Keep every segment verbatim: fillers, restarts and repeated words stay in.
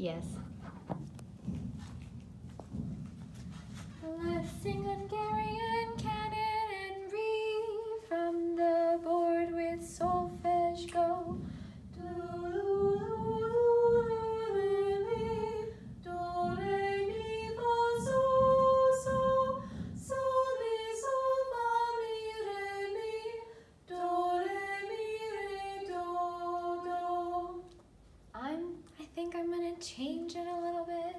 Yes. Let's sing Hungarian Canon and read from the board with solfege go. Do, re, mi, fa, so, so, so, mi, so, fa, mi, re, mi, do, re, mi, re, do, do. I'm, I think I'm gonna change it a little bit.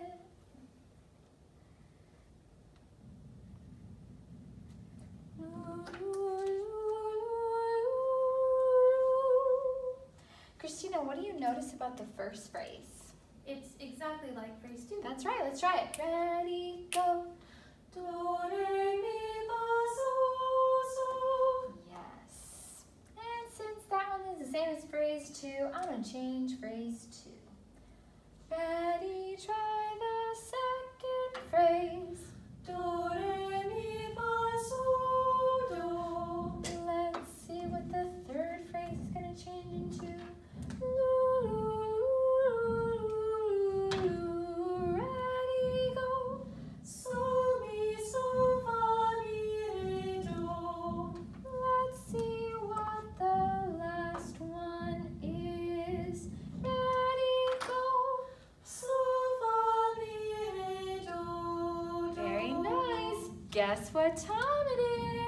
Christina, what do you notice about the first phrase? It's exactly like phrase two. That's right, let's try it. Ready, go. Do, re, mi, fa, so, so. Yes. And since that one is the same as phrase two, I'm going to change phrase two. Ready, try the second phrase. Do, re, mi, fa, so, do. Let's see what the third phrase is going to change into. Ready, go. So, mi, so, fa, mi, re, do. Let's see what the last one is. Ready, go. So, fa, mi, re, do, do. Very nice. Guess what time it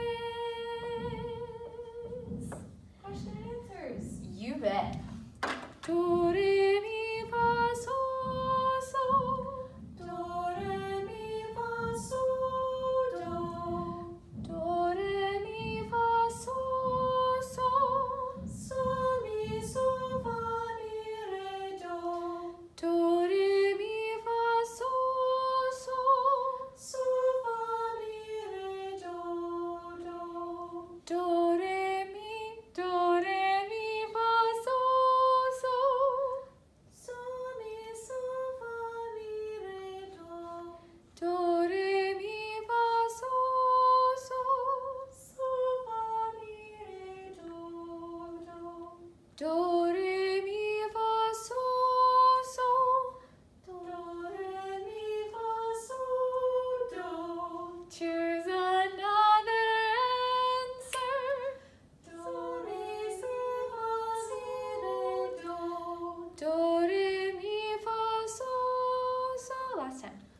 is? Question and answers. You bet. Do, re, mi, fa, so, so. Do, re, mi, fa, so, do. Do, re, mi, fa, so, so. So, mi, so, fa, mi, re, do. Do, re, mi, fa, so, so. So, fa, mi, re, do, do. Do, re, mi, do, re, mi, fa, so, so. So, mi, so, fa, mi, re, do. Do, re, mi, fa, so, so. So, fa, mi, re, do, do. Do, re, mi, fa, so, so. Do, re, mi, fa, so, do. Choose another answer. Do, re, si, fa, si, re, do. Do, re, mi, fa, so, so. Last time.